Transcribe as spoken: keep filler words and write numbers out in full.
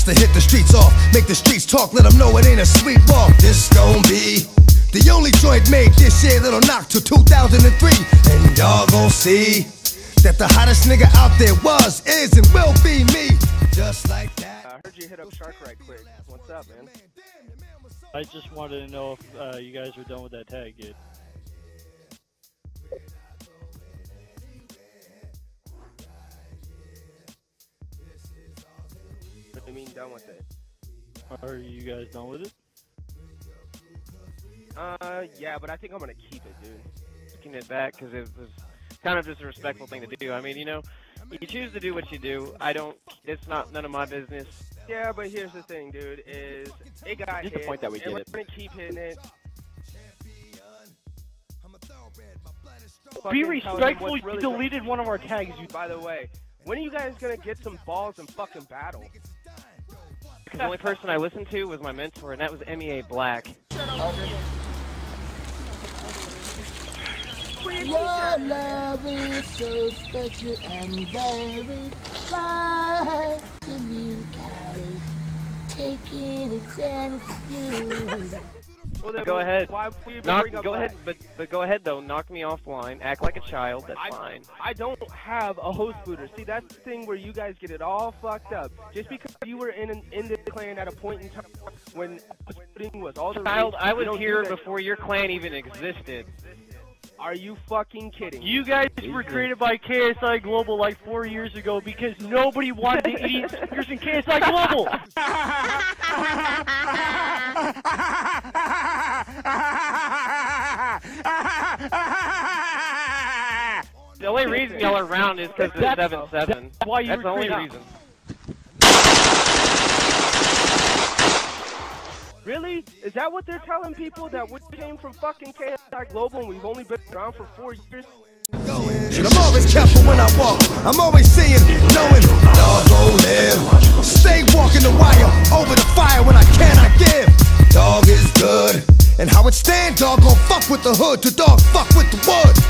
Got to hit the streets off, make the streets talk, let them know it ain't a sweet walk. This gon' be the only joint made this year that'll knock till two thousand three. And y'all gon' see that the hottest nigga out there was, is, and will be me. Just like that. I uh, heard you hit up Shark right quick. What's up, man? I just wanted to know if uh, you guys were done with that tag, dude. What do you mean done with it? Are you guys done with it? Uh, yeah, but I think I'm gonna keep it, dude. Keeping it back because it was kind of just a respectful thing to do. I mean, you know, you choose to do what you do. I don't. It's not none of my business. Yeah, but here's the thing, dude. Is it got Just hit? the point that we and did we're it. gonna keep hitting it. Be Fucking respectful. really You going- deleted one of our tags. You. By the way, when are you guys gonna get some balls and fucking battle? Because the only person I listened to was my mentor, and that was M E A Black. Your love is so special and very fine to me, Callie. Taking a chance with you. Well, then, Go ahead. Why would you Knock, bring up go Black? ahead, but but go ahead though. Knock me offline. Act like a child. That's I, fine. I don't have a host booter. See, that's the thing where you guys get it all fucked up. Just because you were in an, in the clan at a point in time when host booting was all the Child, rage, I you was don't do here that. before your clan even existed. Are you fucking kidding? You guys were created by K S I Global like four years ago because nobody wanted to eat speakers in K S I Global. The only reason y'all are around is because of the seven seven. That's why you That's the were only created. reason. Really? Is that what they're telling people? That we came from fucking K S I Global and we've only been around for four years? Shit, I'm always careful when I walk. I'm always seeing, knowing, dog gon' live. Stay walking the wire over the fire when I cannot give. Dog is good. And how it stand, dog gon' fuck with the hood. The dog fuck with the wood.